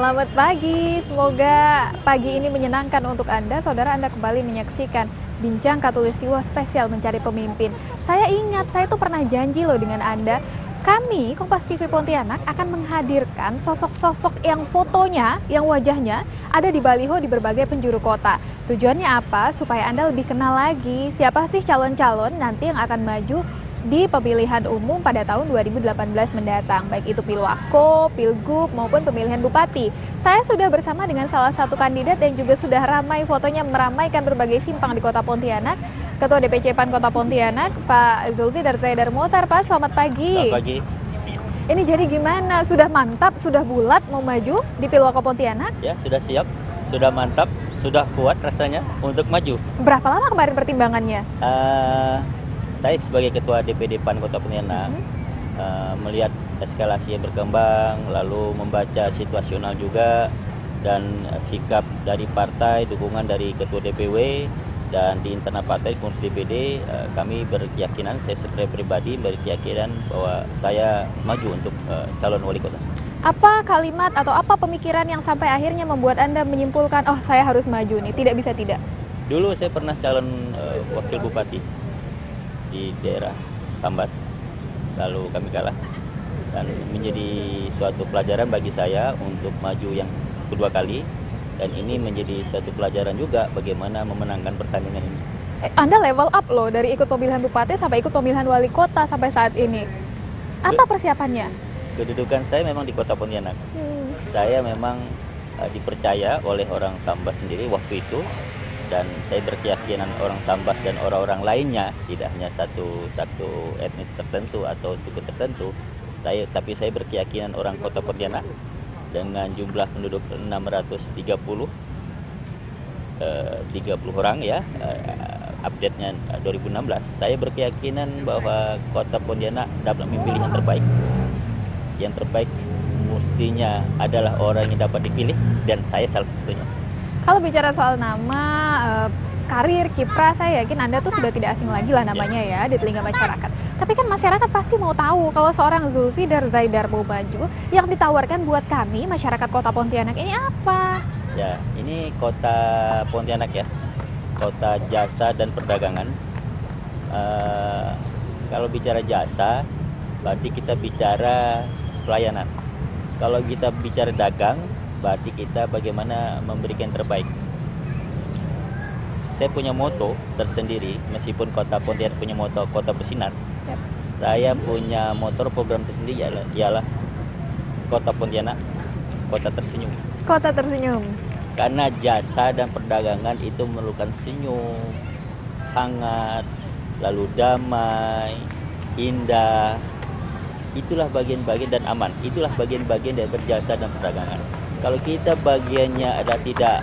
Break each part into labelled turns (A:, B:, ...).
A: Selamat pagi, semoga pagi ini menyenangkan untuk Anda. Saudara, Anda kembali menyaksikan Bincang Khatulistiwa spesial mencari pemimpin. Saya ingat, saya tuh pernah janji loh dengan Anda. Kami, Kompas TV Pontianak, akan menghadirkan sosok-sosok yang fotonya, yang wajahnya ada di baliho di berbagai penjuru kota. Tujuannya apa? Supaya Anda lebih kenal lagi siapa sih calon-calon nanti yang akan maju di pemilihan umum pada tahun 2018 mendatang, baik itu Pilwako, Pilgub, maupun pemilihan Bupati. Saya sudah bersama dengan salah satu kandidat dan juga sudah ramai fotonya meramaikan berbagai simpang di Kota Pontianak, Ketua DPC PAN Kota Pontianak, Pak Zulfiqar Zaidar Mochtar. Pak, selamat pagi.
B: Selamat pagi.
A: Ini jadi gimana? Sudah mantap, sudah bulat mau maju di Pilwako Pontianak?
B: Ya, sudah siap, sudah mantap, sudah kuat rasanya untuk maju.
A: Berapa lama kemarin pertimbangannya?
B: Saya sebagai Ketua DPD PAN Kota Pontianak melihat eskalasi yang berkembang, lalu membaca situasional juga, dan sikap dari partai, dukungan dari Ketua DPW, dan di internal partai pengurus DPD, kami berkeyakinan, saya sebagai pribadi berkeyakinan bahwa saya maju untuk calon wali kota.
A: Apa kalimat atau apa pemikiran yang sampai akhirnya membuat Anda menyimpulkan, oh saya harus maju nih, tidak bisa tidak?
B: Dulu saya pernah calon wakil bupati di daerah Sambas, lalu kami kalah, dan menjadi suatu pelajaran bagi saya untuk maju yang kedua kali, dan ini menjadi suatu pelajaran juga bagaimana memenangkan pertandingan ini.
A: Anda level up loh, dari ikut pemilihan bupati sampai ikut pemilihan wali kota sampai saat ini. Apa persiapannya?
B: Kedudukan saya memang di Kota Pontianak. Saya memang dipercaya oleh orang Sambas sendiri waktu itu, dan saya berkeyakinan orang Sambas dan orang-orang lainnya, tidak hanya satu etnis tertentu atau suku tertentu, tapi saya berkeyakinan orang Kota Pontianak dengan jumlah penduduk 630 orang ya, update-nya 2016. Saya berkeyakinan bahwa Kota Pontianak dapat memilih yang terbaik. Yang terbaik mestinya adalah orang yang dapat dipilih, dan saya salah satunya.
A: Kalau bicara soal nama, karir, kiprah, saya yakin Anda tuh sudah tidak asing lagi lah namanya ya di telinga masyarakat. Tapi kan masyarakat pasti mau tahu kalau seorang Zulfiqar Zaidar mau maju, yang ditawarkan buat kami masyarakat Kota Pontianak ini apa?
B: Ya, ini Kota Pontianak ya, kota jasa dan perdagangan. Kalau bicara jasa, berarti kita bicara pelayanan. Kalau kita bicara dagang, berarti kita bagaimana memberikan yang terbaik. Saya punya moto tersendiri, meskipun Kota Pontianak punya moto Kota Bersinar. Yep. Saya punya motor program tersendiri ialah Kota Pontianak, Kota Tersenyum.
A: Kota Tersenyum.
B: Karena jasa dan perdagangan itu memerlukan senyum, hangat, lalu damai, indah. Itulah bagian-bagian dan aman. Itulah bagian-bagian dari berjasa dan perdagangan. Kalau kita bagiannya ada tidak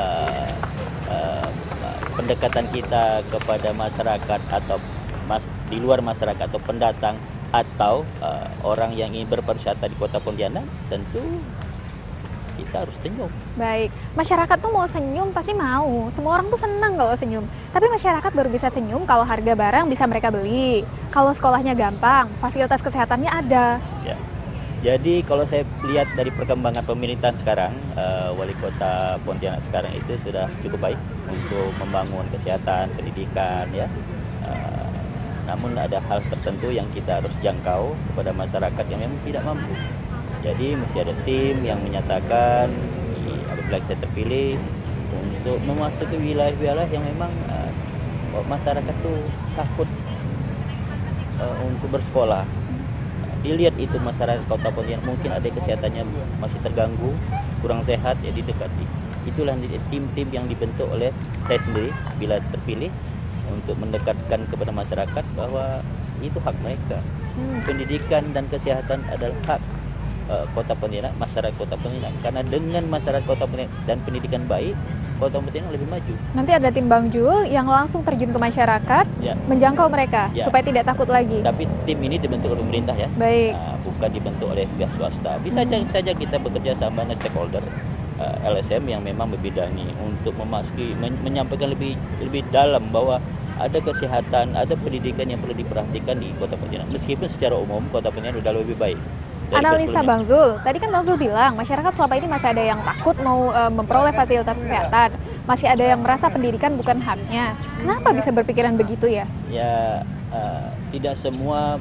B: pendekatan kita kepada masyarakat atau di luar masyarakat atau pendatang atau orang yang ingin berpariwisata di Kota Pontianak, tentu kita harus senyum.
A: Baik, masyarakat tuh mau senyum pasti mau. Semua orang tuh senang kalau senyum. Tapi masyarakat baru bisa senyum kalau harga barang bisa mereka beli. Kalau sekolahnya gampang, fasilitas kesehatannya ada.
B: Ya. Jadi kalau saya lihat dari perkembangan pemerintahan sekarang, wali kota Pontianak sekarang itu sudah cukup baik untuk membangun kesehatan, pendidikan ya. Namun ada hal tertentu yang kita harus jangkau kepada masyarakat yang memang tidak mampu. Jadi mesti ada tim yang menyatakan apabila kita terpilih untuk memasuki wilayah-wilayah yang memang masyarakat tuh takut untuk bersekolah. Dilihat itu masyarakat Kota Pontianak mungkin ada kesehatannya masih terganggu, kurang sehat, ya didekati. Itulah tim-tim yang dibentuk oleh saya sendiri bila terpilih untuk mendekatkan kepada masyarakat bahwa itu hak mereka. Pendidikan dan kesehatan adalah hak Kota Pontianak, masyarakat Kota Pontianak. Karena dengan masyarakat Kota Pontianak dan pendidikan baik, Kota Pontianak lebih maju.
A: Nanti ada tim Bang Jul yang langsung terjun ke masyarakat, ya, menjangkau mereka ya, supaya tidak takut lagi.
B: Tapi tim ini dibentuk oleh pemerintah ya,
A: baik.
B: Bukan dibentuk oleh pihak swasta. Bisa saja kita bekerja sama dengan stakeholder LSM yang memang membidangi untuk menyampaikan lebih dalam bahwa ada kesehatan, ada pendidikan yang perlu diperhatikan di Kota Pontianak. Meskipun secara umum Kota Pontianak sudah lebih baik.
A: Analisa
B: sebelumnya.
A: Bang Zul, tadi kan Bang Zul bilang masyarakat selama ini masih ada yang takut mau memperoleh fasilitas kesehatan, masih ada yang merasa pendidikan bukan haknya. Kenapa bisa berpikiran begitu ya?
B: Ya, tidak semua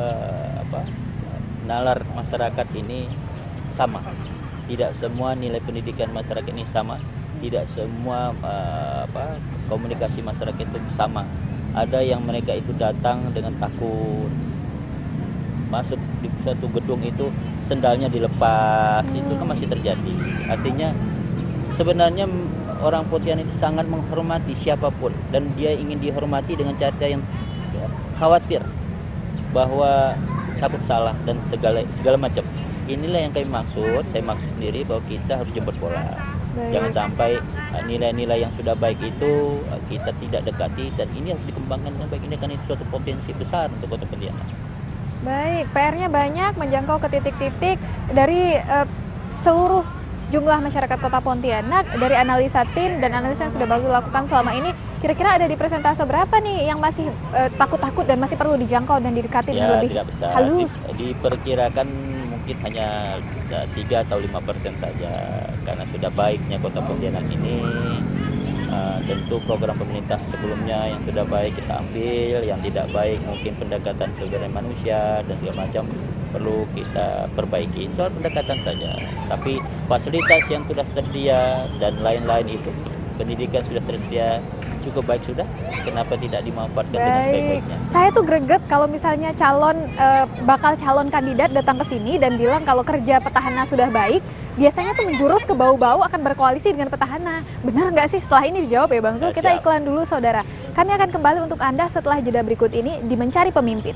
B: nalar masyarakat ini sama. Tidak semua nilai pendidikan masyarakat ini sama. Tidak semua komunikasi masyarakat itu sama. Ada yang mereka itu datang dengan takut, masuk di suatu gedung itu sendalnya dilepas, itu kan masih terjadi. Artinya sebenarnya orang Pontianak itu sangat menghormati siapapun, dan dia ingin dihormati dengan cara yang khawatir bahwa takut salah dan segala macam. Inilah yang kami maksud, saya maksud sendiri bahwa kita harus jemput bola. Jangan sampai nilai-nilai yang sudah baik itu kita tidak dekati, dan ini harus dikembangkan dengan baik. Ini kan itu suatu potensi besar untuk Kota Pontianak.
A: Baik, PR-nya banyak, menjangkau ke titik-titik dari seluruh jumlah masyarakat Kota Pontianak. Dari analisa tim dan analisa yang sudah bagus dilakukan selama ini, kira-kira ada di persentase berapa nih yang masih takut-takut dan masih perlu dijangkau dan didekati dengan lebih
B: tidak besar.
A: halus?
B: Diperkirakan mungkin hanya 3 atau 5% saja, karena sudah baiknya Kota Pontianak ini. Tentu program pemerintah sebelumnya yang sudah baik kita ambil, yang tidak baik mungkin pendekatan sumber daya manusia dan segala macam perlu kita perbaiki. Soal pendekatan saja, tapi fasilitas yang sudah tersedia dan lain-lain itu, pendidikan sudah tersedia cukup baik sudah, kenapa tidak dimanfaatkan dengan sebaik-baiknya?
A: Saya tuh greget kalau misalnya bakal calon kandidat datang ke sini dan bilang kalau kerja petahana sudah baik, biasanya tuh menjurus ke bau-bau akan berkoalisi dengan petahana. Benar nggak sih? Setelah ini dijawab ya Bang Zul. Kita iklan dulu saudara. Kami akan kembali untuk Anda setelah jeda berikut ini di Mencari Pemimpin.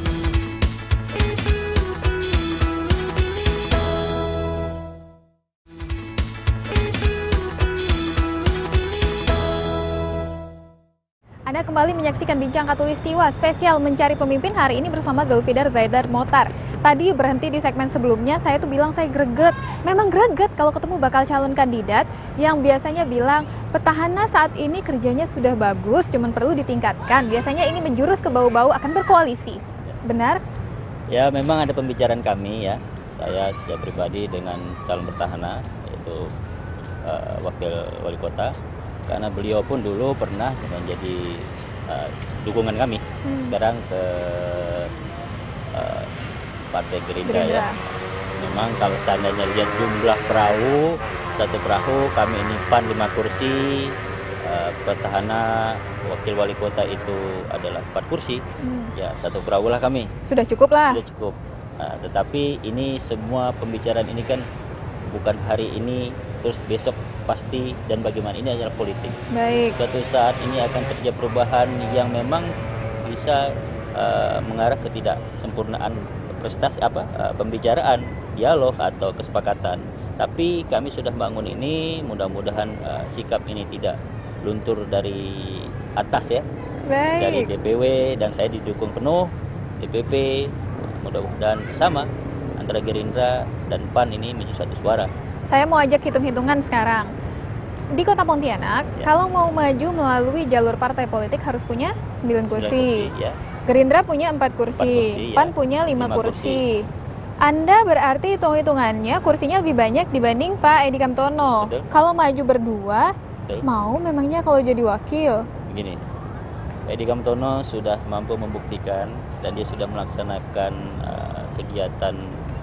A: Anda kembali menyaksikan Bincang Katulistiwa spesial Mencari Pemimpin hari ini bersama Zulfidar Zaidar Motar. Tadi berhenti di segmen sebelumnya, saya tuh bilang saya greget. Memang greget kalau ketemu bakal calon kandidat yang biasanya bilang petahana saat ini kerjanya sudah bagus, cuman perlu ditingkatkan. Biasanya ini menjurus ke bau-bau akan berkoalisi. Benar?
B: Ya, memang ada pembicaraan kami ya. Saya secara pribadi dengan calon petahana, yaitu wakil wali kota. Karena beliau pun dulu pernah menjadi dukungan kami. Sekarang ke Partai Gerindra ya. Memang kalau seandainya lihat jumlah perahu, satu perahu kami ini PAN 5 kursi, petahana wakil wali kota itu adalah 4 kursi. Ya, satu perahu lah kami.
A: Sudah cukup lah.
B: Sudah cukup. Tetapi ini semua pembicaraan ini kan bukan hari ini terus besok pasti, dan bagaimana ini adalah politik.
A: Baik.
B: Suatu saat ini akan terjadi perubahan yang memang bisa mengarah ke tidak sempurnaan prestasi pembicaraan, dialog atau kesepakatan. Tapi kami sudah bangun ini, mudah-mudahan sikap ini tidak luntur dari atas ya.
A: Baik.
B: Dari DPW, dan saya didukung penuh DPP, mudah-mudahan sama antara Gerindra dan PAN ini menjadi satu suara.
A: Saya mau ajak hitung-hitungan sekarang. Di Kota Pontianak, kalau mau maju melalui jalur partai politik harus punya 9 kursi.
B: Ya.
A: Gerindra punya 4 kursi, PAN punya 5 kursi. Anda berarti hitung-hitungannya kursinya lebih banyak dibanding Pak Edi Kamtono.
B: Betul.
A: Kalau maju berdua,
B: Betul.
A: mau memangnya kalau jadi wakil?
B: Begini, Edi Kamtono sudah mampu membuktikan dan dia sudah melaksanakan kegiatan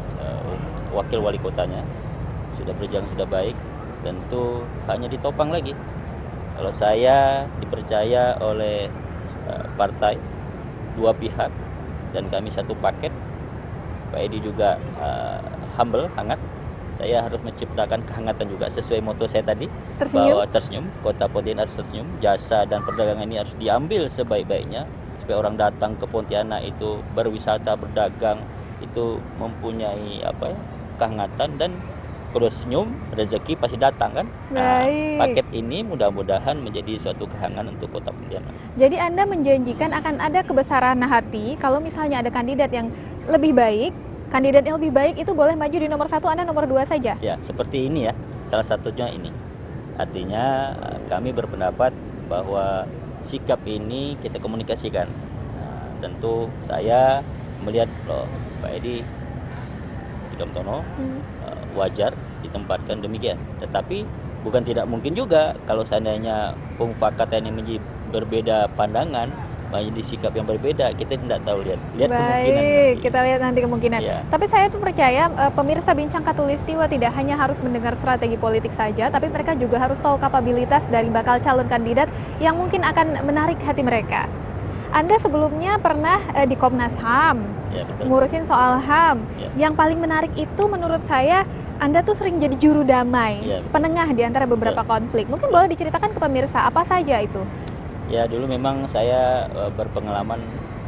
B: wakil wali kotanya, sudah berjalan sudah baik, tentu hanya ditopang lagi. Kalau saya dipercaya oleh partai, dua pihak, dan kami satu paket, Pak Edi juga humble, hangat. Saya harus menciptakan kehangatan juga sesuai moto saya tadi, bahwa tersenyum, Kota Pontianak harus tersenyum, jasa dan perdagangan ini harus diambil sebaik-baiknya supaya orang datang ke Pontianak itu berwisata, berdagang itu mempunyai kehangatan, dan kalau senyum rezeki pasti datang kan. Paket ini mudah-mudahan menjadi suatu kehangatan untuk Kota Pontianak.
A: Jadi Anda menjanjikan akan ada kebesaran hati kalau misalnya ada kandidat yang lebih baik. Kandidat yang lebih baik itu boleh maju di nomor 1, Anda nomor 2 saja?
B: Ya, seperti ini ya, salah satunya ini. Artinya kami berpendapat bahwa sikap ini kita komunikasikan. Tentu saya melihat loh, Pak Edi Sukamtono, wajar ditempatkan demikian. Tetapi bukan tidak mungkin juga kalau seandainya pemufakatan ini menjadi berbeda pandangan, menjadi sikap yang berbeda, kita tidak tahu, lihat kemungkinan
A: Baik,
B: nanti.
A: kita lihat nanti kemungkinan.
B: Ya.
A: Tapi saya tuh percaya pemirsa Bincang Katulistiwa tidak hanya harus mendengar strategi politik saja, tapi mereka juga harus tahu kapabilitas dari bakal calon kandidat yang mungkin akan menarik hati mereka. Anda sebelumnya pernah di Komnas HAM,
B: Ya, betul.
A: ngurusin soal HAM.
B: Ya.
A: Yang paling menarik itu menurut saya, Anda tuh sering jadi juru damai,
B: Ya, betul.
A: penengah di antara beberapa konflik. Mungkin boleh diceritakan ke pemirsa apa saja itu?
B: Ya, dulu memang saya berpengalaman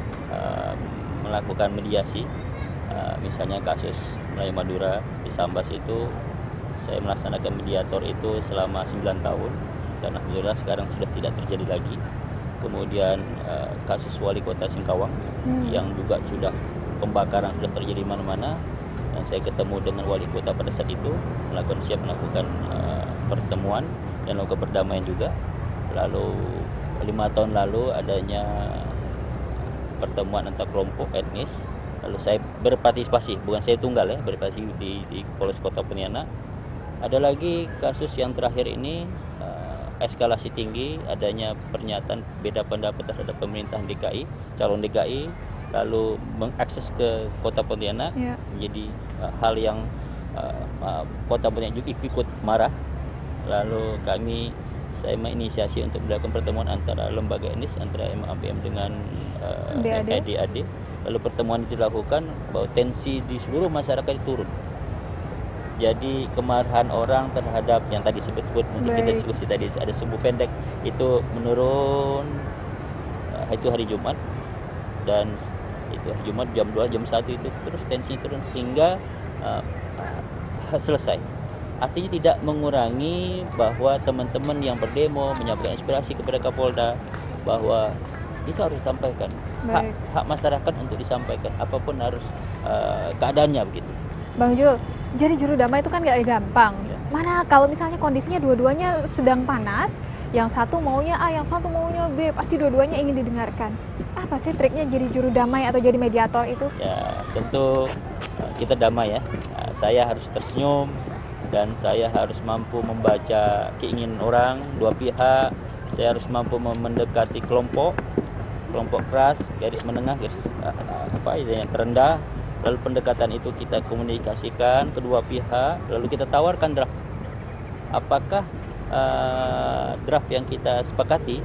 B: melakukan mediasi, misalnya kasus Melayu Madura di Sambas itu saya melaksanakan mediator itu selama 9 tahun dan alhamdulillah sekarang sudah tidak terjadi lagi. Kemudian kasus wali kota Singkawang yang juga sudah pembakaran sudah terjadi di mana-mana, dan saya ketemu dengan wali kota pada saat itu melakukan pertemuan dan melakukan perdamaian juga. Lalu 5 tahun lalu adanya pertemuan antar kelompok etnis, lalu saya berpartisipasi, bukan saya tunggal ya, berpartisipasi di Polres Kota Pontianak. Ada lagi kasus yang terakhir ini eskalasi tinggi, adanya pernyataan beda pendapat terhadap pemerintahan DKI, calon DKI, lalu mengakses ke Kota Pontianak, menjadi hal yang Kota Pontianak juga ikut marah. Lalu saya menginisiasi untuk melakukan pertemuan antara lembaga etnis, antara MAPM dengan DAD. Lalu pertemuan itu dilakukan bahwa tensi di seluruh masyarakat turun. Jadi kemarahan orang terhadap yang tadi sebut mungkin kita diskusi tadi ada sumbu pendek itu menurun. Itu hari Jumat, dan itu hari Jumat jam 2 jam 1 itu terus tensi turun sehingga selesai. Artinya tidak mengurangi bahwa teman-teman yang berdemo menyampaikan inspirasi kepada Kapolda bahwa itu harus disampaikan. Hak masyarakat untuk disampaikan apapun harus keadaannya begitu.
A: Bang Jul, jadi juru damai itu kan gak gampang.
B: Ya.
A: Mana kalau misalnya kondisinya dua-duanya sedang panas, yang satu maunya A, yang satu maunya B, pasti dua-duanya ingin didengarkan. Apa sih triknya jadi juru damai atau jadi mediator itu?
B: Ya, tentu kita damai ya. Saya harus tersenyum dan saya harus mampu membaca keinginan orang dua pihak. Saya harus mampu mendekati kelompok keras, garis menengah, garis yang terendah. Lalu pendekatan itu kita komunikasikan kedua pihak, lalu kita tawarkan draft. Apakah draft yang kita sepakati,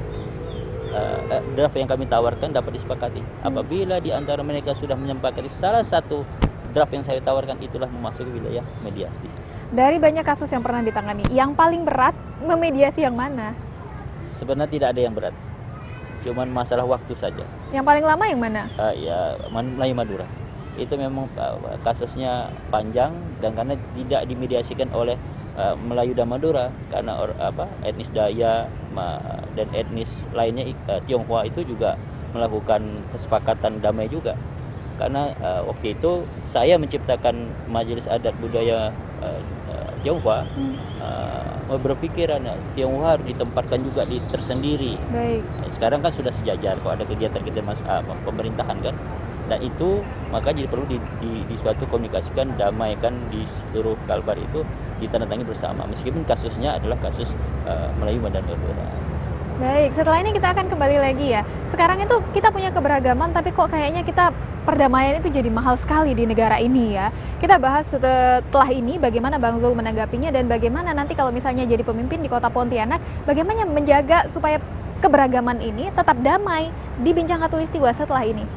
B: draft yang kami tawarkan dapat disepakati? Apabila di antara mereka sudah menyepakati salah satu draft yang saya tawarkan, itulah memasuki wilayah mediasi.
A: Dari banyak kasus yang pernah ditangani, yang paling berat memediasi yang mana?
B: Sebenarnya tidak ada yang berat, cuman masalah waktu saja.
A: Yang paling lama yang mana?
B: Melayu Madura. Itu memang kasusnya panjang, dan karena tidak dimediasikan oleh Melayu dan Madura, karena etnis Daya dan etnis lainnya Tionghoa itu juga melakukan kesepakatan damai juga. Karena waktu itu saya menciptakan Majelis Adat Budaya Tionghoa, berpikiran Tionghoa harus ditempatkan juga tersendiri.
A: Baik.
B: Sekarang kan sudah sejajar, kalau ada kegiatan-kegiatan pemerintahan kan. Dan itu maka jadi perlu di suatu komunikasikan, damaikan di seluruh Kalbar itu ditandatangani bersama, meskipun kasusnya adalah kasus Melayu dan Madura.
A: Baik, setelah ini kita akan kembali lagi ya. Sekarang itu kita punya keberagaman, tapi kok kayaknya kita perdamaian itu jadi mahal sekali di negara ini ya. Kita bahas setelah ini bagaimana Bang Zul menanggapinya, dan bagaimana nanti kalau misalnya jadi pemimpin di Kota Pontianak, bagaimana menjaga supaya keberagaman ini tetap damai di Bincang Katulistiwa setelah ini.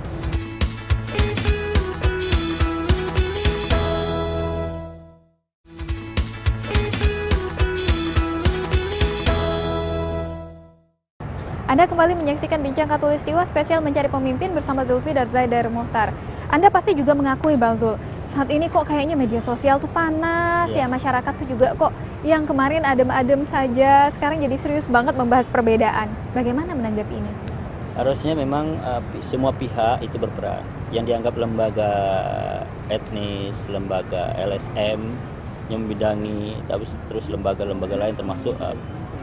A: Anda kembali menyaksikan Bincang Katulistiwa spesial mencari pemimpin bersama Zulfi dan Zaidar Muhtar. Anda pasti juga mengakui Bang Zul, saat ini kok kayaknya media sosial tuh panas ya, masyarakat tuh juga kok yang kemarin adem-adem saja, sekarang jadi serius banget membahas perbedaan. Bagaimana menanggapi ini?
B: Harusnya memang semua pihak itu berperan. Yang dianggap lembaga etnis, lembaga LSM yang membidangi, terus lembaga-lembaga lain termasuk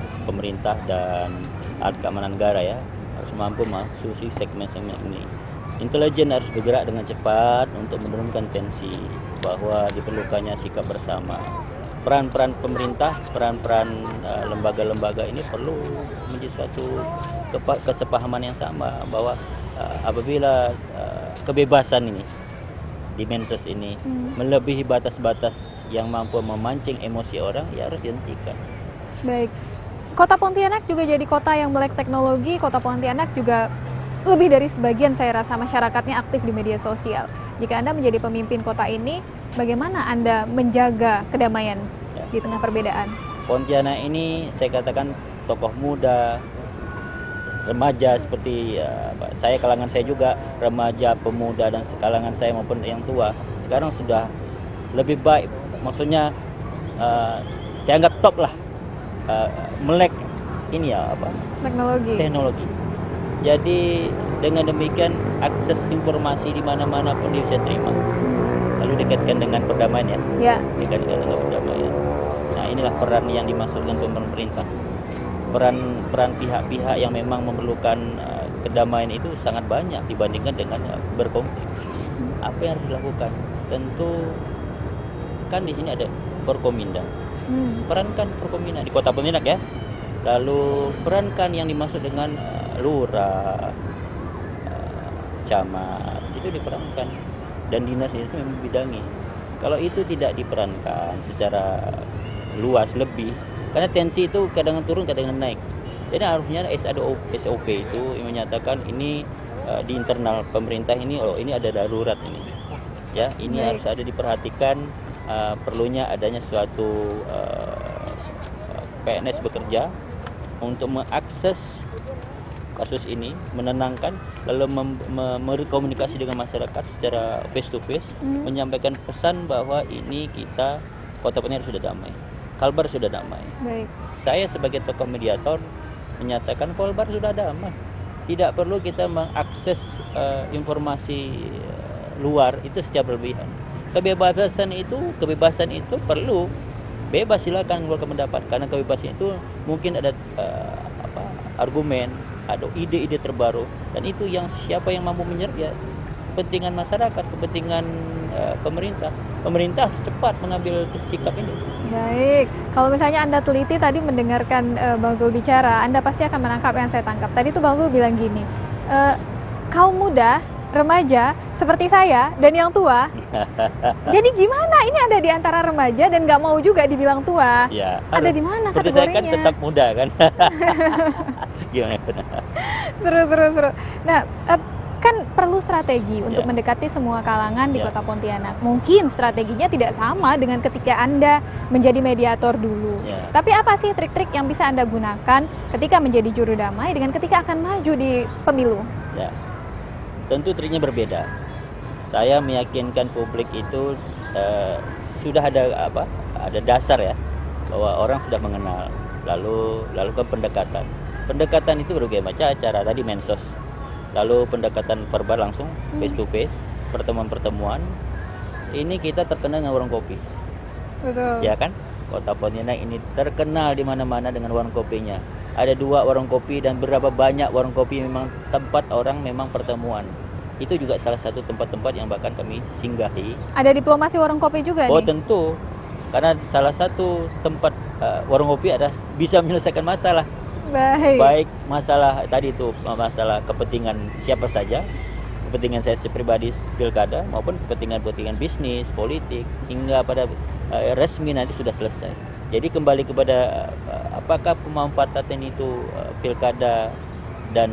B: pemerintah dan keamanan negara ya, harus mampu masuk segmen-segmen ini. Intelijen harus bergerak dengan cepat untuk menurunkan tensi, bahwa diperlukannya sikap bersama. Peran-peran pemerintah, peran-peran lembaga-lembaga ini perlu menjadi suatu kesepahaman yang sama, bahwa apabila kebebasan ini di medsos ini melebihi batas-batas yang mampu memancing emosi orang, ya harus dihentikan.
A: Baik. Kota Pontianak juga jadi kota yang melek teknologi. Kota Pontianak juga lebih dari sebagian saya rasa masyarakatnya aktif di media sosial. Jika Anda menjadi pemimpin kota ini, bagaimana Anda menjaga kedamaian di tengah perbedaan?
B: Pontianak ini saya katakan tokoh muda, remaja seperti saya, kalangan saya juga remaja, pemuda, dan kalangan saya maupun yang tua sekarang sudah lebih baik. Maksudnya saya anggap top lah, melek ini ya teknologi. Jadi dengan demikian akses informasi di mana-mana pun bisa terima. Lalu dikaitkan dengan perdamaian ya. Dikaitkan dengan perdamaian. Nah, inilah peran yang dimaksudkan pemerintah. Peran pihak-pihak yang memang memerlukan kedamaian itu sangat banyak dibandingkan dengan berkonflik. Apa yang harus dilakukan? Tentu kan di sini ada Forkominda. Perankan Forkominda di Kota Pontianak ya. Lalu perankan yang dimaksud dengan lurah, camat, itu diperankan, dan dinas itu membidangi. Kalau itu tidak diperankan secara luas lebih, karena tensi itu kadang turun kadang naik. Jadi harusnya SOP itu yang menyatakan ini di internal pemerintah ini, ini ada darurat ini. Ya, ini harus ada diperhatikan, perlunya adanya suatu PNS bekerja untuk mengakses kasus ini, menenangkan, lalu berkomunikasi dengan masyarakat secara face to face, menyampaikan pesan bahwa ini kita Kota Pontianak sudah damai, Kalbar sudah damai.
A: Baik.
B: Saya sebagai tokoh mediator menyatakan Kalbar sudah damai. Tidak perlu kita mengakses informasi luar itu secara berlebihan. Kebebasan itu perlu bebas, silakan mengeluarkan pendapat, karena kebebasan itu mungkin ada argumen, ada ide-ide terbaru, dan itu yang siapa yang mampu menyerap ya kepentingan masyarakat, kepentingan pemerintah cepat mengambil sikap ini.
A: Baik, kalau misalnya Anda teliti tadi mendengarkan Bang Zul bicara, Anda pasti akan menangkap yang saya tangkap. Tadi tuh Bang Zul bilang gini, kaum muda, remaja seperti saya dan yang tua. Jadi gimana? Ini ada di antara remaja dan nggak mau juga dibilang tua.
B: Ya,
A: ada di mana
B: kategorinya? Saya kan tetap muda kan. Gimana?
A: Seru. Nah, kan perlu strategi untuk mendekati semua kalangan di Kota Pontianak. Mungkin strateginya tidak sama dengan ketika Anda menjadi mediator dulu. Tapi apa sih trik-trik yang bisa Anda gunakan ketika menjadi juru damai dengan ketika akan maju di pemilu?
B: Ya, tentu triknya berbeda. Saya meyakinkan publik itu sudah ada dasar ya, bahwa orang sudah mengenal, lalu lakukan pendekatan. Pendekatan itu berbagai macam cara, tadi mensos, lalu pendekatan verbal langsung face to face, pertemuan-pertemuan. Ini kita terkenal dengan warung kopi.
A: Betul.
B: Ya kan? Kota Pontianak ini terkenal di mana-mana dengan warung kopinya. Ada 2 warung kopi dan berapa banyak warung kopi memang tempat orang memang pertemuan. Itu juga salah satu tempat-tempat yang bahkan kami singgahi.
A: Ada diplomasi warung kopi juga nih?
B: Tentu. Karena salah satu tempat warung kopi ada bisa menyelesaikan masalah. Baik masalah tadi itu, masalah kepentingan siapa saja, kepentingan saya pribadi pilkada maupun kepentingan bisnis, politik, hingga pada resmi nanti sudah selesai. Jadi kembali kepada apakah pemanfaatan itu pilkada dan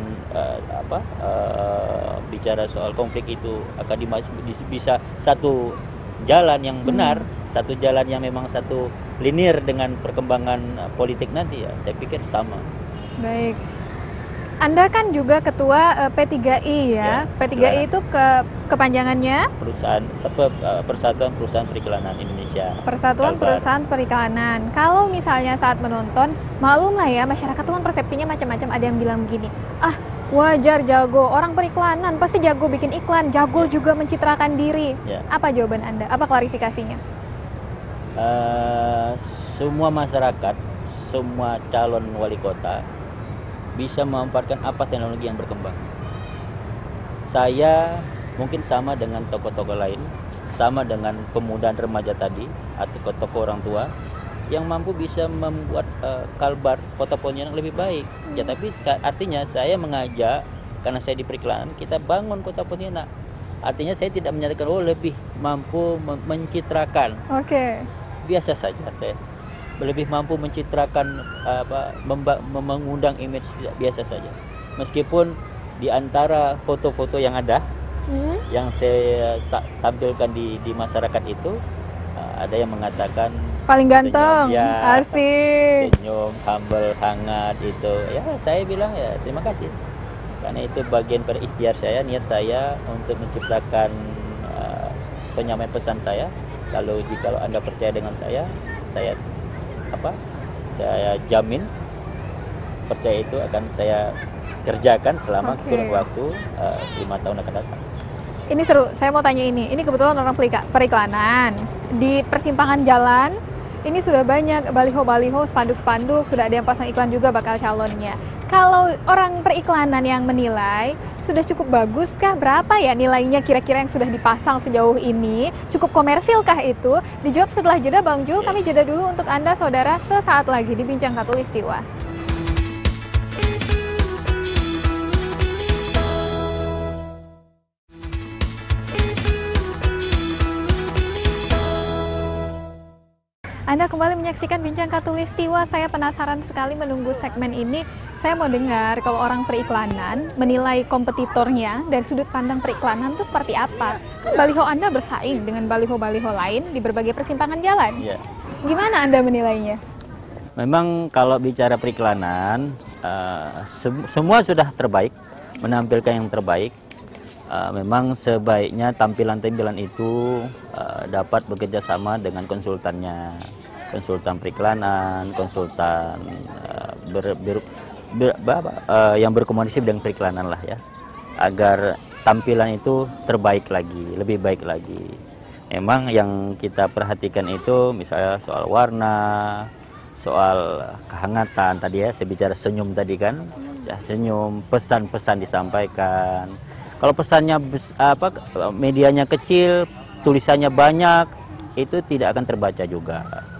B: bicara soal konflik itu akan bisa satu jalan yang benar, satu jalan yang memang satu linear dengan perkembangan politik nanti, ya saya pikir sama.
A: Baik, Anda kan juga ketua P3I ya. P3I itu kepanjangannya Persatuan Perusahaan Periklanan Indonesia. Persatuan Perusahaan Periklanan. Kalau misalnya saat menonton, maklum lah ya, masyarakat itu kan persepsinya macam-macam. Ada yang bilang begini, wajar jago, orang periklanan pasti jago bikin iklan, jago juga mencitrakan diri. Apa jawaban Anda? Apa klarifikasinya?
B: Semua masyarakat, semua calon wali kota bisa memanfaatkan apa teknologi yang berkembang. saya mungkin sama dengan tokoh-tokoh lain, sama dengan pemuda dan remaja tadi atau tokoh orang tua yang mampu bisa membuat Kalbar Kota Pontianak lebih baik. Ya, tapi artinya saya mengajak, karena saya di periklanan, kita bangun Kota Pontianak. Artinya saya tidak menyatakan lebih mampu mencitrakan.
A: Oke.
B: Biasa saja saya lebih mampu mencitrakan mengundang image biasa saja. Meskipun di antara foto-foto yang ada yang saya tampilkan di masyarakat itu ada yang mengatakan
A: Paling ganteng,
B: senyum, ya,
A: asik.
B: senyum, humble, hangat itu. Ya, saya bilang ya terima kasih. Karena itu bagian dari ikhtiar saya, niat saya untuk menciptakan penyampaian pesan saya. Lalu jika Anda percaya dengan saya jamin percaya itu akan saya kerjakan selama kurun waktu 5 tahun akan datang.
A: Ini seru, saya mau tanya ini kebetulan orang periklanan. Di persimpangan jalan, ini sudah banyak baliho-baliho, spanduk-spanduk, sudah ada yang pasang iklan juga bakal calonnya. Kalau orang periklanan yang menilai, sudah cukup bagus kah? Berapa ya nilainya kira-kira yang sudah dipasang sejauh ini? Cukup komersil kah itu? Dijawab setelah jeda Bang Jul, kami jeda dulu untuk Anda saudara sesaat lagi di Bincang Khatulistiwa. Anda kembali menyaksikan Bincang Khatulistiwa. Saya penasaran sekali menunggu segmen ini. Saya mau dengar kalau orang periklanan menilai kompetitornya dari sudut pandang periklanan itu seperti apa. Kan baliho Anda bersaing dengan baliho-baliho lain di berbagai persimpangan jalan.
B: Ya.
A: Gimana Anda menilainya?
B: Memang kalau bicara periklanan, semua sudah terbaik, menampilkan yang terbaik. Memang sebaiknya tampilan-tampilan itu dapat bekerja sama dengan konsultannya, konsultan periklanan, konsultan yang berkomunikasi dengan periklanan lah ya, agar tampilan itu terbaik lagi, lebih baik lagi. Memang yang kita perhatikan itu misalnya soal warna, soal kehangatan tadi ya, saya bicara senyum tadi kan, ya, senyum, pesan-pesan disampaikan. Kalau pesannya medianya kecil, tulisannya banyak, itu tidak akan terbaca juga.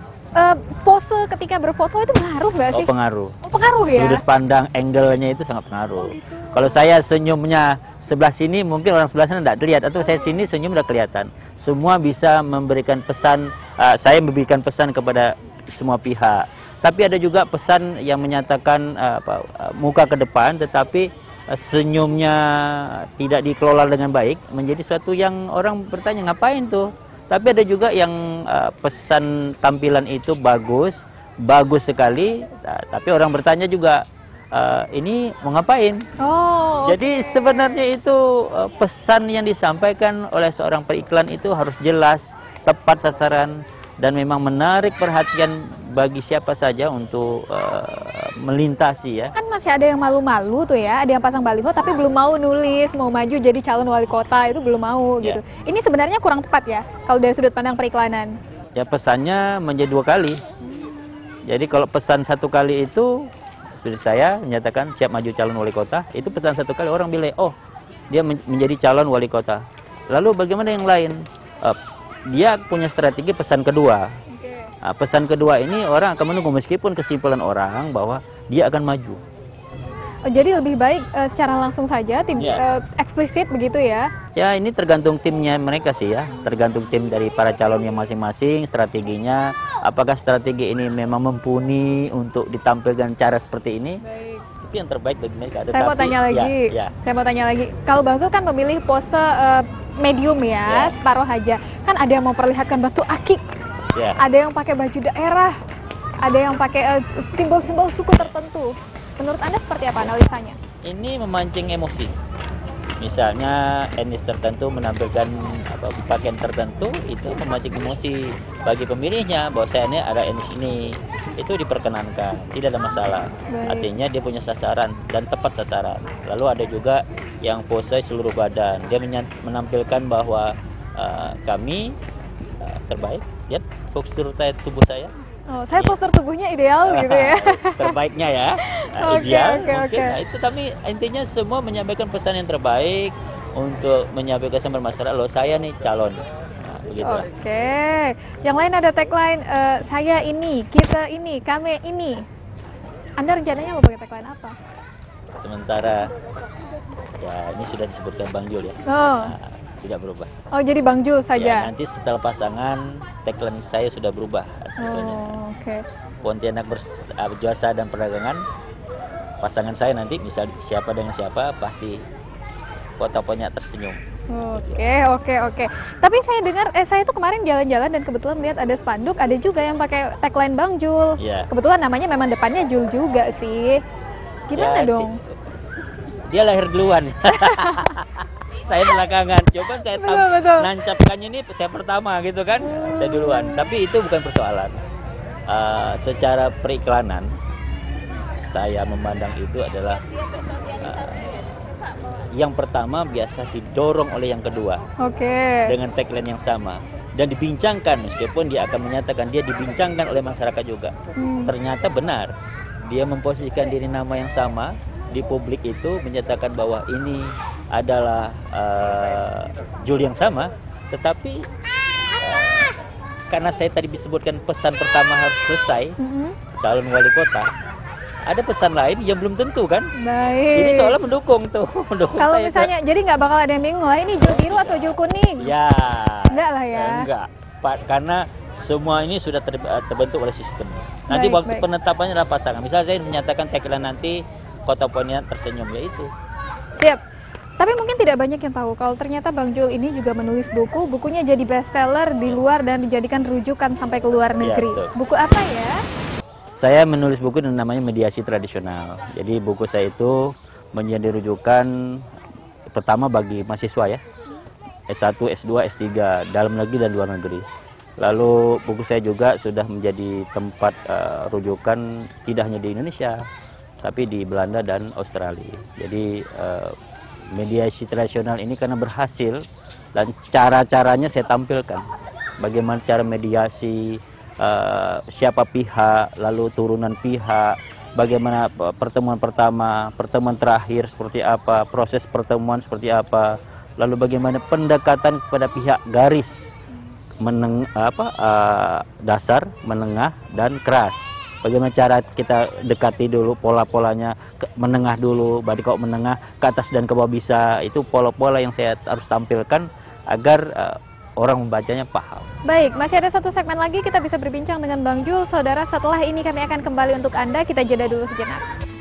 A: Pose ketika berfoto itu pengaruh nggak sih?
B: Oh, pengaruh.
A: Oh, pengaruh ya?
B: Sudut pandang, angle-nya itu sangat pengaruh. Kalau saya senyumnya sebelah sini, mungkin orang sebelah sana tidak terlihat. Atau saya sini senyum udah kelihatan. Semua bisa memberikan pesan, saya memberikan pesan kepada semua pihak. Tapi ada juga pesan yang menyatakan muka ke depan, tetapi senyumnya tidak dikelola dengan baik, menjadi suatu yang orang bertanya ngapain tuh. Tapi ada juga yang pesan tampilan itu bagus sekali, tapi orang bertanya juga ini mau ngapain.
A: Oh,
B: jadi sebenarnya itu pesan yang disampaikan oleh seorang periklan itu harus jelas, tepat sasaran, dan memang menarik perhatian bagi siapa saja untuk melintasi ya.
A: Kan masih ada yang malu-malu tuh ya, ada yang pasang baliho tapi belum mau nulis, mau maju jadi calon wali kota, itu belum mau gitu. Ini sebenarnya kurang tepat ya, kalau dari sudut pandang periklanan.
B: Ya pesannya menjadi 2 kali. Jadi kalau pesan 1 kali itu, seperti saya menyatakan siap maju calon wali kota, itu pesan 1 kali orang bilang, oh dia menjadi calon wali kota. Lalu bagaimana yang lain? Dia punya strategi pesan kedua. Nah, pesan kedua ini orang akan menunggu meskipun kesimpulan orang bahwa dia akan maju.
A: Oh, jadi lebih baik secara langsung saja, eksplisit begitu ya?
B: Ya ini tergantung timnya mereka sih ya, tergantung tim dari para calonnya masing-masing, strateginya. Apakah strategi ini memang mumpuni untuk ditampilkan cara seperti ini?
A: Baik.
B: Itu yang terbaik bagi mereka.
A: Saya mau tanya lagi, saya mau tanya lagi. Kalau Bang Zul kan memilih pose medium ya, separuh aja. Kan ada yang memperlihatkan batu akik. Ada yang pakai baju daerah, ada yang pakai simbol-simbol suku tertentu. Menurut Anda seperti apa analisanya? Ini
B: memancing emosi. Misalnya etnis tertentu menampilkan pakaian tertentu, itu memancing emosi bagi pemilihnya bahwa saya ini ada etnis ini. Itu diperkenankan, tidak ada masalah. Baik. Artinya dia punya sasaran dan tepat sasaran. Lalu ada juga yang pose seluruh badan. Dia menampilkan bahwa kami terbaik. Lihat postur tubuh saya.
A: Oh, saya postur tubuhnya ideal gitu ya.
B: Terbaiknya ya. Ideal mungkin. Nah, itu tapi intinya semua menyampaikan pesan yang terbaik, untuk menyampaikan sama masyarakat, loh saya nih calon. Nah, begitulah.
A: Oke, yang lain ada tagline saya ini, kita ini, kami ini. Anda rencananya mau pakai tagline apa?
B: Sementara ya ini sudah disebutkan Bang Jul ya.
A: Oh.
B: Nah, tidak berubah.
A: Oh, jadi Bang Jul
B: Ya,
A: saja.
B: nanti setelah pasangan tagline saya sudah berubah. Tentunya.
A: Oh, oke.
B: Pontianak berjasa dan perdagangan. Pasangan saya nanti bisa siapa dengan siapa pasti Kota Pontianak tersenyum.
A: Oke. Tapi saya dengar, saya tuh kemarin jalan-jalan dan kebetulan lihat ada spanduk, ada juga yang pakai tagline Bang Jul.
B: Iya.
A: Kebetulan namanya memang depannya Jul juga sih. Gimana
B: Ya,
A: dong?
B: Dia lahir duluan. Saya belakangan. Coba saya
A: Betul.
B: nancapkannya ini saya pertama gitu kan. Saya duluan. Tapi itu bukan persoalan. Secara periklanan saya memandang itu adalah yang pertama biasa didorong oleh yang kedua
A: Oke.
B: dengan tagline yang sama dan dibincangkan, meskipun dia akan menyatakan dia dibincangkan oleh masyarakat juga. Ternyata benar dia memposisikan diri nama yang sama di publik itu, menyatakan bahwa ini adalah Jul yang sama, tetapi karena saya tadi disebutkan pesan pertama harus selesai calon wali kota, ada pesan lain yang belum tentu kan.
A: Baik.
B: Ini soalnya mendukung tuh, mendukung
A: Kalau
B: saya.
A: misalnya, jadi nggak bakal ada yang bingung lah, ini Jul biru atau Jul kuning?
B: Ya.
A: Enggak lah ya.
B: Enggak, Pak, karena semua ini sudah terbentuk oleh sistem. Nanti
A: Baik,
B: waktu
A: baik.
B: penetapannya adalah pasangan. Misalnya saya menyatakan tagline nanti Kota Pontianak tersenyum, ya itu.
A: Siap. Tapi mungkin tidak banyak yang tahu kalau ternyata Bang Jul ini juga menulis buku, bukunya jadi bestseller di luar dan dijadikan rujukan sampai ke luar negeri.
B: betul.
A: Buku apa ya?
B: Saya menulis buku yang namanya Mediasi Tradisional. Jadi buku saya itu menjadi rujukan pertama bagi mahasiswa ya. S1, S2, S3 dalam negeri dan luar negeri. Lalu buku saya juga sudah menjadi tempat rujukan tidak hanya di Indonesia, tapi di Belanda dan Australia. Jadi mediasi tradisional ini karena berhasil dan cara-caranya saya tampilkan. Bagaimana cara mediasi, siapa pihak, lalu turunan pihak, bagaimana pertemuan pertama, pertemuan terakhir seperti apa, proses pertemuan seperti apa, lalu bagaimana pendekatan kepada pihak garis dasar, menengah, dan keras. Bagaimana cara kita dekati dulu pola-polanya, menengah dulu, baru kalau menengah ke atas dan ke bawah bisa. Itu pola-pola yang saya harus tampilkan agar orang membacanya paham.
A: Baik, masih ada satu segmen lagi kita bisa berbincang dengan Bang Jul. Saudara, setelah ini kami akan kembali untuk Anda, kita jeda dulu sejenak.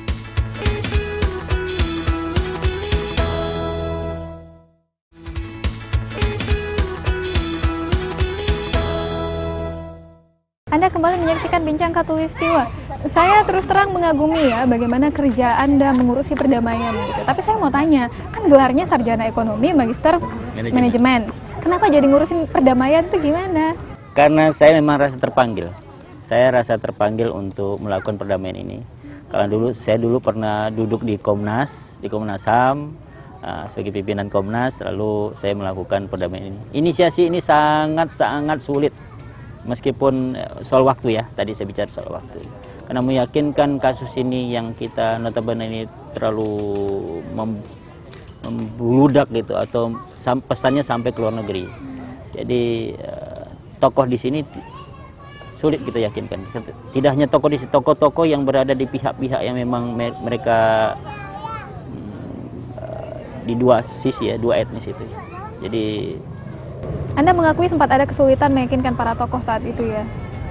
A: Anda kembali menyaksikan Bincang Khatulistiwa. Saya terus terang mengagumi ya bagaimana kerja Anda mengurusi perdamaian gitu. Tapi saya mau tanya, kan gelarnya sarjana ekonomi, magister manajemen. Kenapa jadi ngurusin perdamaian tuh gimana?
B: Karena saya memang rasa terpanggil. Saya rasa terpanggil untuk melakukan perdamaian ini. Kalau saya dulu pernah duduk di Komnas HAM sebagai pimpinan Komnas, lalu saya melakukan perdamaian ini. Inisiasi ini sangat sulit. Meskipun soal waktu ya, tadi saya bicara soal waktu. Karena meyakinkan kasus ini yang kita notabene ini terlalu membludak gitu, atau pesannya sampai ke luar negeri. Jadi tokoh di sini sulit kita yakinkan. Tidak hanya tokoh di sini, tokoh-tokoh yang berada di pihak-pihak yang memang mereka di dua sisi ya, dua etnis itu. Jadi
A: Anda mengakui sempat ada kesulitan meyakinkan para tokoh saat itu ya?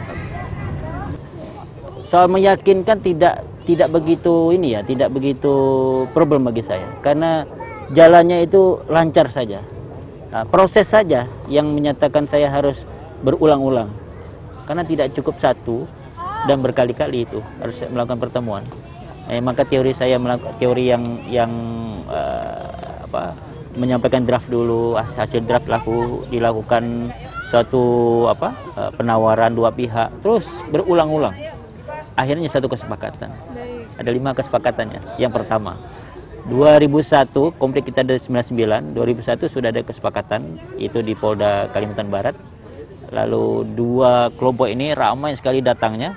B: soal meyakinkan tidak begitu ini ya, tidak begitu problem bagi saya. Karena jalannya itu lancar saja. Nah, proses saja yang menyatakan saya harus berulang-ulang. Karena tidak cukup satu dan berkali-kali itu harus melakukan pertemuan. Maka teori saya teori yang menyampaikan draft dulu, hasil draft dilakukan suatu penawaran dua pihak, terus berulang-ulang. Akhirnya satu kesepakatan. Ada 5 kesepakatannya. Yang pertama, 2001 konflik kita dari 99, 2001 sudah ada kesepakatan itu di Polda Kalimantan Barat. Lalu 2 kelompok ini ramai sekali datangnya.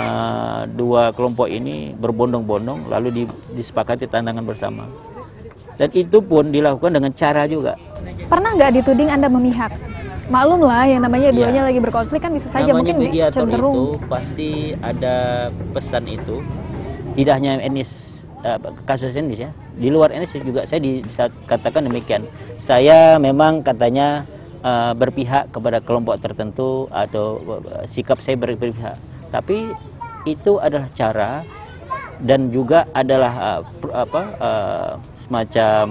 B: 2 kelompok ini berbondong-bondong lalu disepakati tantangan bersama. Dan itu pun dilakukan dengan cara juga.
A: Pernah nggak dituding Anda memihak? Maklum lah, yang namanya
B: Iya.
A: duanya lagi berkonflik kan bisa saja
B: Namanya
A: mungkin
B: mediator
A: cenderung.
B: itu pasti ada pesan itu. Tidak hanya etnis, kasus etnis ya. Di luar etnis juga saya katakan demikian. Saya memang katanya berpihak kepada kelompok tertentu atau sikap saya berpihak. Tapi itu adalah cara dan juga adalah semacam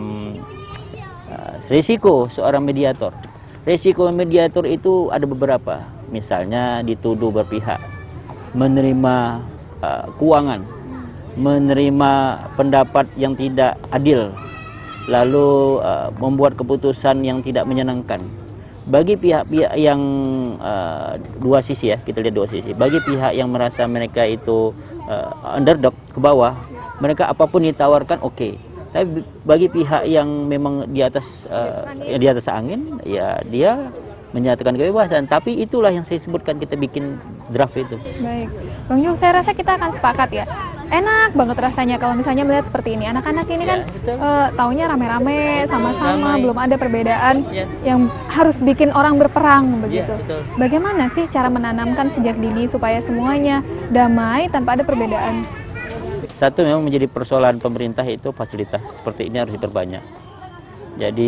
B: risiko seorang mediator. Risiko mediator itu ada beberapa, misalnya dituduh berpihak, menerima keuangan, menerima pendapat yang tidak adil, lalu membuat keputusan yang tidak menyenangkan. Bagi pihak-pihak yang dua sisi ya, kita lihat dua sisi. Bagi pihak yang merasa mereka itu underdog ke bawah, mereka apapun ditawarkan oke. Tapi bagi pihak yang memang di atas angin, ya dia menyatakan kebebasan. Tapi itulah yang saya sebutkan kita bikin draft itu.
A: Baik, Bang Jul, saya rasa kita akan sepakat ya. Enak banget rasanya kalau misalnya melihat seperti ini. Anak-anak ini kan taunya rame-rame, sama-sama, belum ada perbedaan yang harus bikin orang berperang begitu. Bagaimana sih cara menanamkan sejak dini supaya semuanya damai tanpa ada perbedaan?
B: Satu memang menjadi persoalan pemerintah itu fasilitas seperti ini harus diperbanyak. Jadi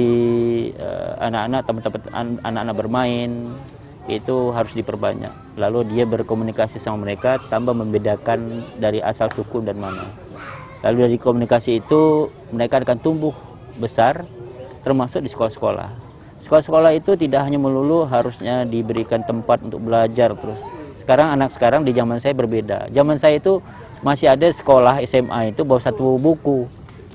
B: anak-anak bermain itu harus diperbanyak. Lalu dia berkomunikasi sama mereka tanpa membedakan dari asal suku dan mana. Lalu dari komunikasi itu mereka akan tumbuh besar, termasuk di sekolah-sekolah. Sekolah-sekolah itu tidak hanya melulu harusnya diberikan tempat untuk belajar terus. Anak sekarang di zaman saya berbeda. Zaman saya itu masih ada sekolah SMA itu bawa satu buku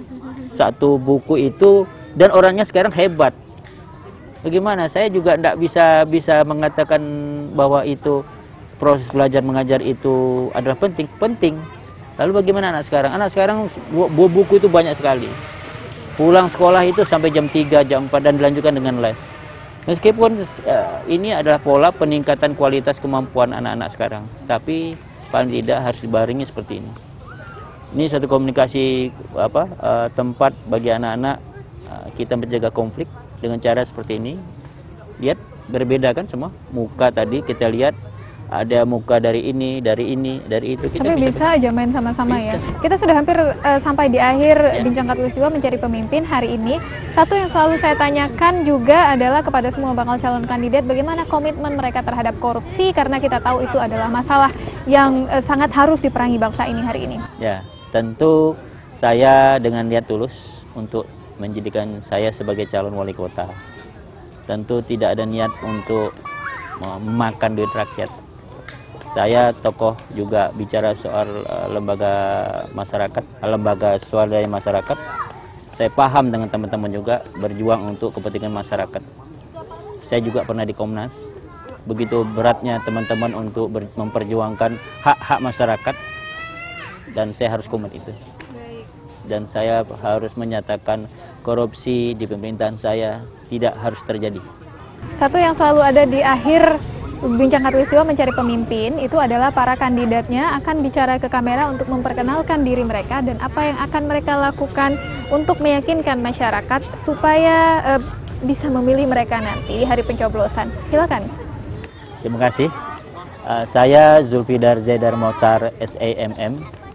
B: itu, dan orangnya sekarang hebat. Bagaimana? Saya juga tidak bisa mengatakan bahwa itu proses belajar mengajar itu adalah penting. Lalu bagaimana anak sekarang? Anak sekarang buku itu banyak sekali. Pulang sekolah itu sampai jam 3, jam 4 dan dilanjutkan dengan les. Meskipun ini adalah pola peningkatan kualitas kemampuan anak-anak sekarang, tapi paling tidak harus dibarengi seperti ini. Ini suatu komunikasi tempat bagi anak-anak kita menjaga konflik dengan cara seperti ini. Lihat berbeda kan semua muka tadi kita lihat ada muka dari ini, dari itu. Kita
A: tapi bisa aja main sama-sama ya. Kita sudah hampir sampai di akhir Bincang Katulistiwa Mencari Pemimpin hari ini. Satu yang selalu saya tanyakan juga adalah kepada semua bakal calon kandidat, bagaimana komitmen mereka terhadap korupsi, karena kita tahu itu adalah masalah yang sangat harus diperangi bangsa ini hari ini.
B: Ya, tentu saya dengan niat tulus untuk menjadikan saya sebagai calon wali kota. Tentu tidak ada niat untuk memakan duit rakyat. Saya tokoh juga bicara soal lembaga masyarakat, lembaga swadaya masyarakat. Saya paham dengan teman-teman juga berjuang untuk kepentingan masyarakat. Saya juga pernah di Komnas. Begitu beratnya teman-teman untuk memperjuangkan hak-hak masyarakat, dan saya harus komit itu. Dan saya harus menyatakan korupsi di pemerintahan saya tidak harus terjadi.
A: Satu yang selalu ada di akhir Bincang Katulistiwa Mencari Pemimpin itu adalah para kandidatnya akan bicara ke kamera untuk memperkenalkan diri mereka dan apa yang akan mereka lakukan untuk meyakinkan masyarakat supaya bisa memilih mereka nanti di hari pencoblosan. Silakan.
B: Terima kasih. Saya Zulfidar Zaidar Mohtar SAMM.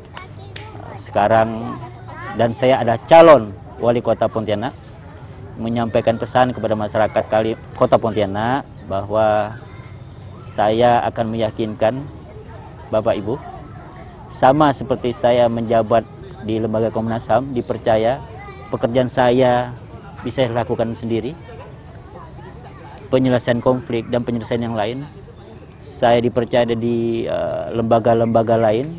B: Sekarang dan saya ada calon wali kota Pontianak, menyampaikan pesan kepada masyarakat kota Pontianak bahwa saya akan meyakinkan Bapak Ibu, sama seperti saya menjabat di lembaga Komnas HAM, dipercaya pekerjaan saya bisa dilakukan sendiri, penyelesaian konflik dan penyelesaian yang lain. Saya dipercaya di lembaga-lembaga lain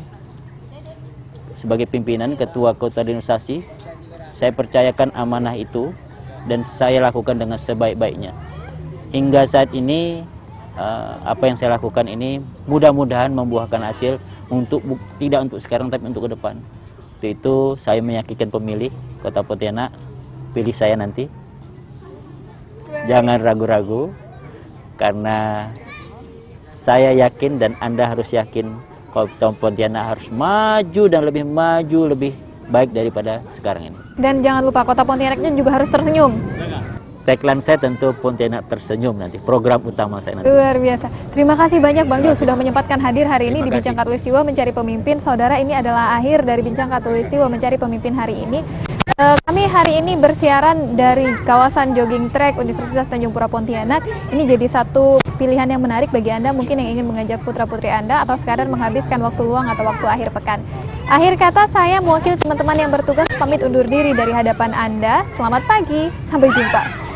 B: sebagai pimpinan ketua koordinasi. Saya percayakan amanah itu dan saya lakukan dengan sebaik-baiknya. Hingga saat ini apa yang saya lakukan ini mudah-mudahan membuahkan hasil tidak untuk sekarang tapi untuk ke depan. Untuk itu saya meyakinkan pemilih Kota Pontianak, pilih saya nanti. Jangan ragu-ragu, karena saya yakin dan Anda harus yakin Kota Pontianak harus maju dan lebih maju, lebih baik daripada sekarang ini.
A: Dan jangan lupa Kota Pontianaknya juga harus tersenyum.
B: Tagline saya tentu Pontianak tersenyum nanti, program utama saya nanti.
A: Luar biasa. Terima kasih banyak Bang Jul sudah menyempatkan hadir hari ini di
B: Terima
A: Bincang
B: kasih.
A: Khatulistiwa Mencari Pemimpin. Saudara, ini adalah akhir dari Bincang Khatulistiwa Mencari Pemimpin hari ini. Kami hari ini bersiaran dari kawasan jogging track Universitas Tanjung Pura Pontianak. Ini jadi satu pilihan yang menarik bagi Anda mungkin yang ingin mengajak putra-putri Anda atau sekadar menghabiskan waktu luang atau waktu akhir pekan. Akhir kata, saya mewakili teman-teman yang bertugas pamit undur diri dari hadapan Anda. Selamat pagi, sampai jumpa.